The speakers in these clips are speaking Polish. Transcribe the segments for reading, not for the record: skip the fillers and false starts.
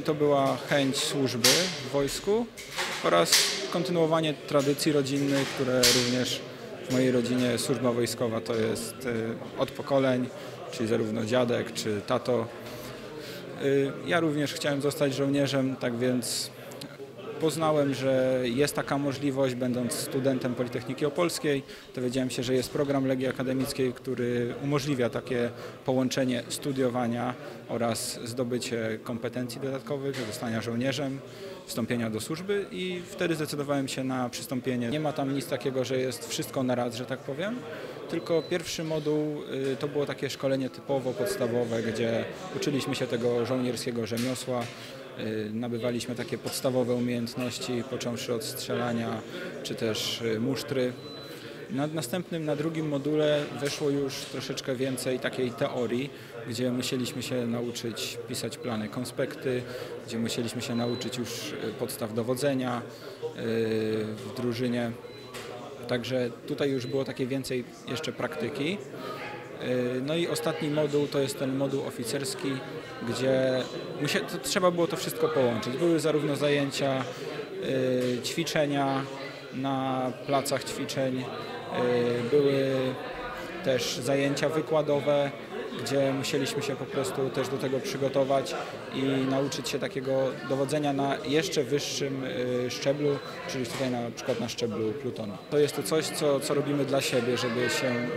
To była chęć służby w wojsku oraz kontynuowanie tradycji rodzinnych, które również w mojej rodzinie służba wojskowa to jest od pokoleń, czyli zarówno dziadek czy tato. Ja również chciałem zostać żołnierzem, tak więc poznałem, że jest taka możliwość, będąc studentem Politechniki Opolskiej. Dowiedziałem się, że jest program Legii Akademickiej, który umożliwia takie połączenie studiowania oraz zdobycie kompetencji dodatkowych, zostania żołnierzem, wstąpienia do służby i wtedy zdecydowałem się na przystąpienie. Nie ma tam nic takiego, że jest wszystko na raz, że tak powiem, tylko pierwszy moduł to było takie szkolenie typowo podstawowe, gdzie uczyliśmy się tego żołnierskiego rzemiosła. Nabywaliśmy takie podstawowe umiejętności, począwszy od strzelania czy też musztry. Na drugim module weszło już troszeczkę więcej takiej teorii, gdzie musieliśmy się nauczyć pisać plany, konspekty, gdzie musieliśmy się nauczyć już podstaw dowodzenia w drużynie. Także tutaj już było takie więcej jeszcze praktyki. No i ostatni moduł to jest ten moduł oficerski, gdzie trzeba było to wszystko połączyć. Były zarówno zajęcia, ćwiczenia na placach ćwiczeń, były też zajęcia wykładowe, gdzie musieliśmy się po prostu też do tego przygotować i nauczyć się takiego dowodzenia na jeszcze wyższym szczeblu, czyli tutaj na przykład na szczeblu plutonu. To jest to coś, co robimy dla siebie, żeby się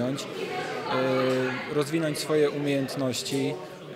rozwinąć swoje umiejętności,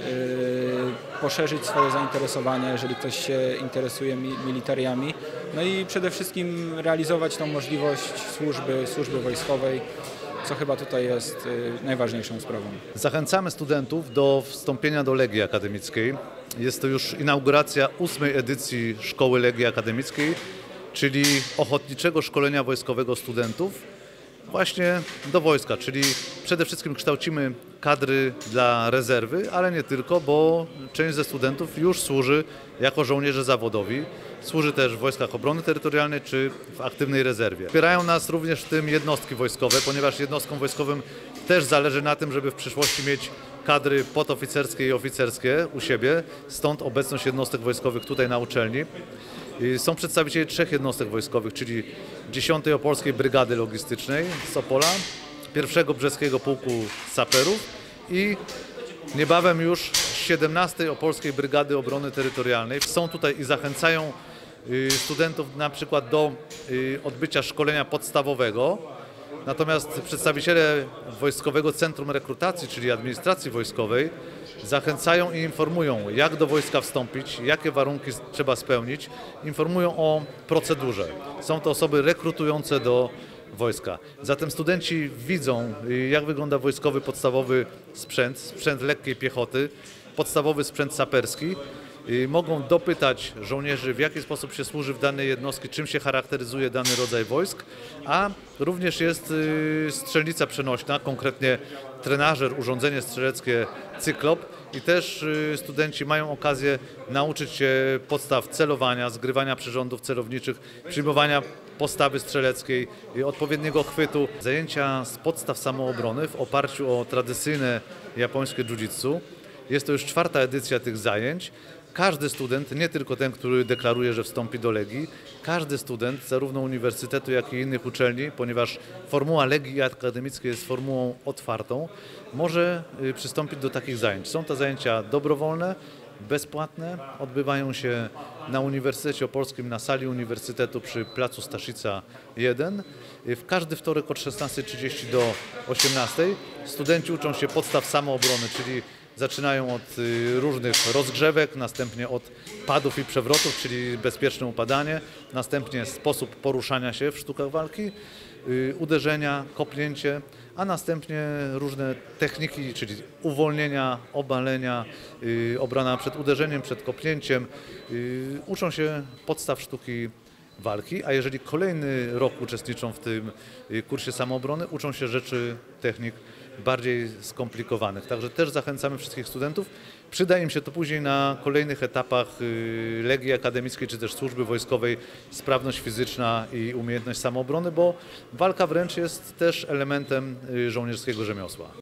poszerzyć swoje zainteresowania, jeżeli ktoś się interesuje militariami, no i przede wszystkim realizować tą możliwość służby wojskowej, co chyba tutaj jest najważniejszą sprawą. Zachęcamy studentów do wstąpienia do Legii Akademickiej. Jest to już inauguracja 8. edycji Szkoły Legii Akademickiej, czyli ochotniczego szkolenia wojskowego studentów właśnie do wojska, czyli przede wszystkim kształcimy kadry dla rezerwy, ale nie tylko, bo część ze studentów już służy jako żołnierze zawodowi, służy też w Wojskach Obrony Terytorialnej czy w aktywnej rezerwie. Wspierają nas również w tym jednostki wojskowe, ponieważ jednostkom wojskowym też zależy na tym, żeby w przyszłości mieć kadry podoficerskie i oficerskie u siebie, stąd obecność jednostek wojskowych tutaj na uczelni. Są przedstawiciele 3 jednostek wojskowych, czyli 10. Opolskiej Brygady Logistycznej z Opola, 1. Brzeskiego Pułku Saperów i niebawem już 17. Opolskiej Brygady Obrony Terytorialnej. Są tutaj i zachęcają studentów na przykład do odbycia szkolenia podstawowego. Natomiast przedstawiciele Wojskowego Centrum Rekrutacji, czyli administracji wojskowej, zachęcają i informują, jak do wojska wstąpić, jakie warunki trzeba spełnić, informują o procedurze. Są to osoby rekrutujące do wojska. Zatem studenci widzą, jak wygląda wojskowy podstawowy sprzęt lekkiej piechoty, podstawowy sprzęt saperski. Mogą dopytać żołnierzy, w jaki sposób się służy w danej jednostce, czym się charakteryzuje dany rodzaj wojsk, a również jest strzelnica przenośna, konkretnie trenażer, urządzenie strzeleckie Cyklop i też studenci mają okazję nauczyć się podstaw celowania, zgrywania przyrządów celowniczych, przyjmowania postawy strzeleckiej, odpowiedniego chwytu. Zajęcia z podstaw samoobrony w oparciu o tradycyjne japońskie jiu-jitsu. Jest to już 4. edycja tych zajęć. Każdy student, nie tylko ten, który deklaruje, że wstąpi do Legii, każdy student, zarówno uniwersytetu, jak i innych uczelni, ponieważ formuła Legii Akademickiej jest formułą otwartą, może przystąpić do takich zajęć. Są to zajęcia dobrowolne, bezpłatne, odbywają się na Uniwersytecie Opolskim, na sali Uniwersytetu przy placu Staszica 1. W każdy wtorek od 16:30 do 18:00 studenci uczą się podstaw samoobrony, czyli zaczynają od różnych rozgrzewek, następnie od padów i przewrotów, czyli bezpieczne upadanie, następnie sposób poruszania się w sztukach walki, uderzenia, kopnięcie, a następnie różne techniki, czyli uwolnienia, obalenia, obrona przed uderzeniem, przed kopnięciem. Uczą się podstaw sztuki walki, a jeżeli kolejny rok uczestniczą w tym kursie samoobrony, uczą się rzeczy, technik bardziej skomplikowanych. Także też zachęcamy wszystkich studentów. Przyda im się to później na kolejnych etapach Legii Akademickiej czy też służby wojskowej, sprawność fizyczna i umiejętność samoobrony, bo walka wręcz jest też elementem żołnierskiego rzemiosła.